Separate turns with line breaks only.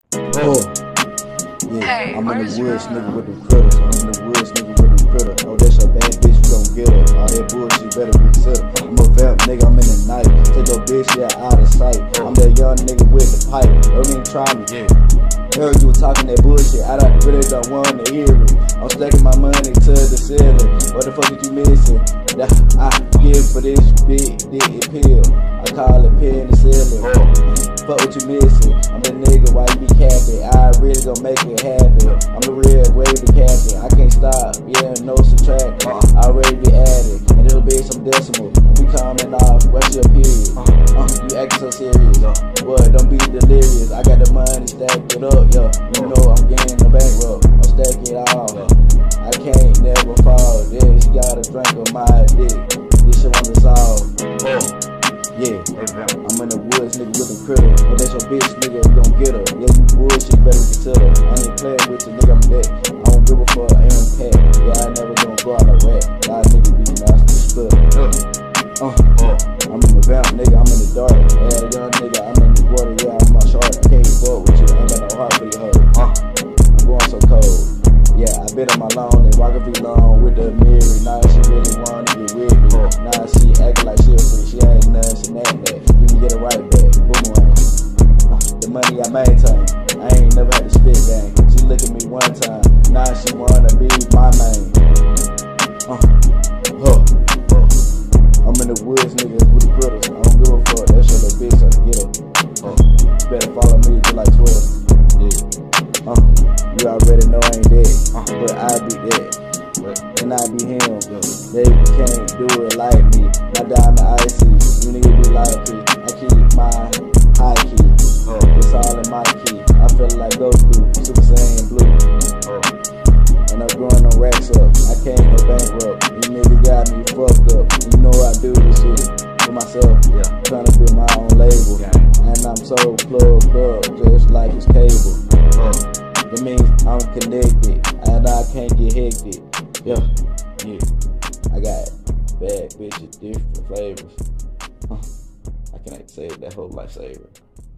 Oh, yeah, I'm in the woods, nigga, with the critters. I'm in the woods, nigga, with the critter. Oh, that's a bad bitch, we gon' get her. All that bullshit, better consider. I'm a vamp, nigga, I'm in the night. Take your bitch, yeah, out of sight. I'm that young nigga with the pipe. Don't even try me. Heard you talking that bullshit. I really don't want to hear it. I'm stacking my money to the ceiling. What the fuck is you missing? I give for this big dick pill. I call it penicillin. Fuck what you missing. I'm the nigga, why you be capping? I really gon' make it happen. I'm the real wavy captain. I can't stop, yeah, no subtraction. I already be added. And little bitch, I'm decimal. We coming off, what's your period? You acting so serious. Boy, don't be delirious. I got the money, stack it up, yo. You know I'm getting the bankroll. I'm stacking it all. I can't never fall. Yeah, she got a drink of my dick. This shit want to solve. Yeah, I'm in the woods, nigga, with a critter. But that's your bitch, nigga, we gon' get her. Yeah, you bullshit, better consider. I ain't playing with you, nigga, I'm dead. I don't give a fuck, I ain't pack. Yeah, I never gonna go out like rat. Y'all nigga be master splitter. I'm in the vamp, nigga, I'm in the dark. Yeah, young nigga, I'm in the water, yeah, I'm my shark. I can't even fuck with you, I ain't got no heart for your hurt. I'm going so cold. Yeah, I been on my lawn and walking through long with the mirror. Now she really wanna get with me. Now she acting like she a freak. She ain't nothing, she ain't that. You can get it right back. Boomerang. The money I maintain. I ain't never had to spit gang. She look at me one time. Now she wanna be my main. I'm in the woods, nigga, with the critters. I don't give a fuck. That shit little bitch, I can get her. You better follow me just like Twitter. You already know I ain't dead, but I be dead, and I be him. They can't do it like me. My diamond icy, you niggas be like me. I keep my high key, it's all in my key. I feel like Goku, Super Saiyan Blue, and I'm growing on racks up. I can't go bankrupt. You niggas got me fucked up. You know I do this shit for myself, trying to build my own label, and I'm so plugged up, just like it's cable. That means I'm connected and I can't get hectic. Yeah. I got bad bitches, different flavors. I can't say that whole lifesaver.